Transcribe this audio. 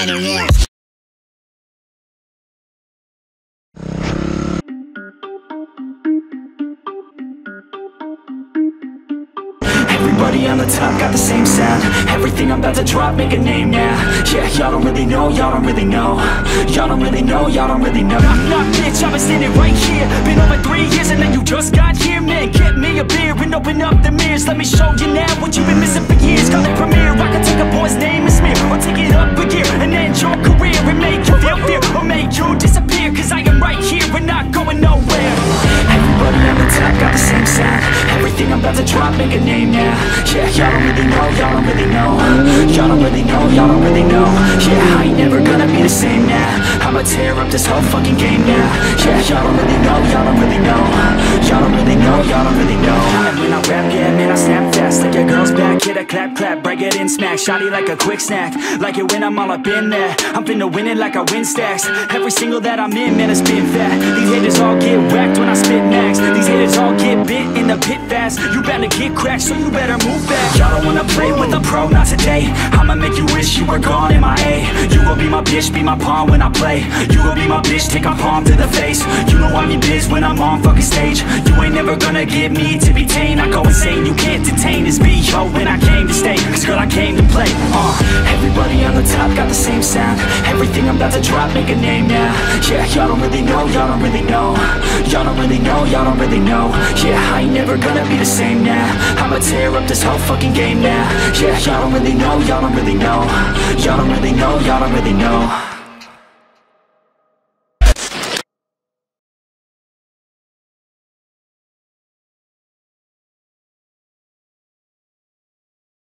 Everybody on the top got the same sound. Everything I'm about to drop, make a name now. Yeah, y'all don't really know, y'all don't really know. Y'all don't really know, y'all don't really know. Knock, knock, bitch, I've been standing right here. Been over 3 years and then you just got here. Man, get me a beer and open up the mirrors. Let me show you now what you've been missing for years. Call it premiere, I can take a boy's name and smear, or take it up a gear and end your career and make you feel fear, or make you disappear. Cause I am right here and not going nowhere. Everybody on the top got the same sound. Everything I'm about to drop, make a name now. Yeah, y'all don't really know, y'all don't really know. Y'all don't really know, y'all don't really know. Yeah, I ain't never gonna be the same now. I'ma tear up this whole fucking game now. Yeah, y'all don't really know, y'all don't really know. Y'all don't really know, y'all don't really know. And when I rap, yeah, man, I snap fast. Like your girl's back, hit a clap, clap, break it in, smack. Shawty like a quick snack, like it when I'm all up in there. I'm finna win it like I win stacks. Every single that I'm in, man, it's been fat. These haters all get whacked when I spit max. These haters all get bit in the pit fast. You better get cracked, so you better move back. Y'all don't wanna play with a pro, not today. I'ma make you wish you were gone in my A. You gon' be my bitch, be my pawn when I play. You gon' be my bitch, take my palm to the face. You know I'm your biz when I'm on fucking stage. You ain't never gonna get me to be tame. I go insane, you can't detain this beat, yo, when I came to stay. Cause girl, I came to play. Everybody on the top got the same sound. Everything I'm about to drop, make a name now. Yeah, y'all don't really know, y'all don't really know. Y'all don't really know, y'all don't really know. Yeah, I ain't never gonna be the same now. I'ma tear up this whole fucking game now. Yeah, y'all don't really know, y'all don't really know. Y'all don't really know, y'all don't really know.